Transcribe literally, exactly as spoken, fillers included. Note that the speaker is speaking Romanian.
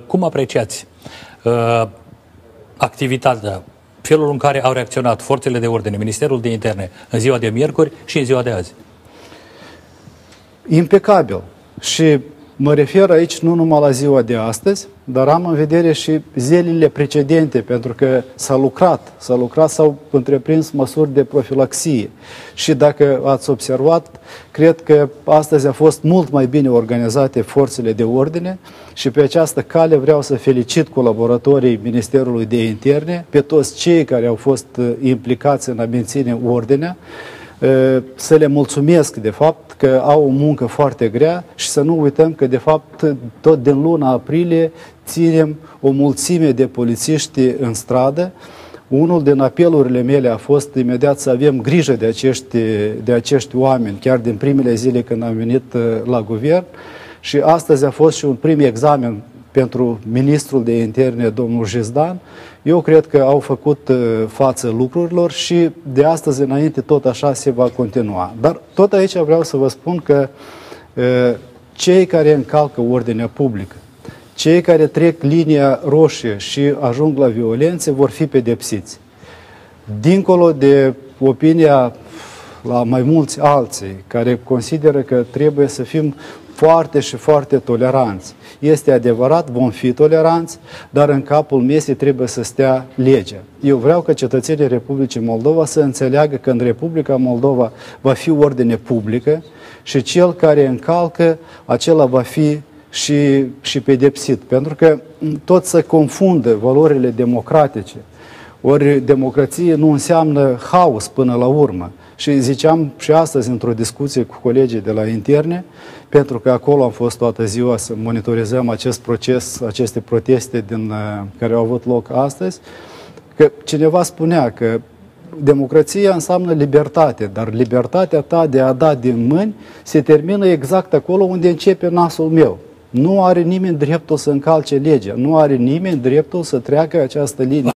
cum apreciați uh, activitatea, felul în care au reacționat forțele de ordine, Ministerul de Interne, în ziua de miercuri și în ziua de azi? Impecabil. Și mă refer aici nu numai la ziua de astăzi, dar am în vedere și zilele precedente, pentru că s-a lucrat, s-a lucrat, s-au întreprins măsuri de profilaxie. Și dacă ați observat, cred că astăzi a fost mult mai bine organizate forțele de ordine și pe această cale vreau să felicit colaboratorii Ministerului de Interne, pe toți cei care au fost implicați în a menține ordinea, să le mulțumesc de fapt că au o muncă foarte grea și să nu uităm că de fapt tot din luna aprilie ținem o mulțime de polițiști în stradă. Unul din apelurile mele a fost imediat să avem grijă de acești, de acești oameni, chiar din primele zile când am venit la guvern, și astăzi a fost și un prim examen pentru ministrul de interne, domnul Jizdan. Eu cred că au făcut față lucrurilor și de astăzi înainte tot așa se va continua. Dar tot aici vreau să vă spun că cei care încalcă ordinea publică, cei care trec linia roșie și ajung la violențe vor fi pedepsiți. Dincolo de opinia la mai mulți alții care consideră că trebuie să fim foarte și foarte toleranți. Este adevărat, vom fi toleranți, dar în capul mesei trebuie să stea legea. Eu vreau ca cetățenii Republicii Moldova să înțeleagă că în Republica Moldova va fi ordine publică și cel care încalcă, acela va fi și, și pedepsit. Pentru că tot se confundă valorile democratice. Ori democrație nu înseamnă haos până la urmă. Și ziceam și astăzi într-o discuție cu colegii de la interne, pentru că acolo am fost toată ziua să monitorizăm acest proces, aceste proteste din, care au avut loc astăzi, că cineva spunea că democrația înseamnă libertate, dar libertatea ta de a da din mâini se termină exact acolo unde începe nasul meu. Nu are nimeni dreptul să încalce legea, nu are nimeni dreptul să treacă această linie.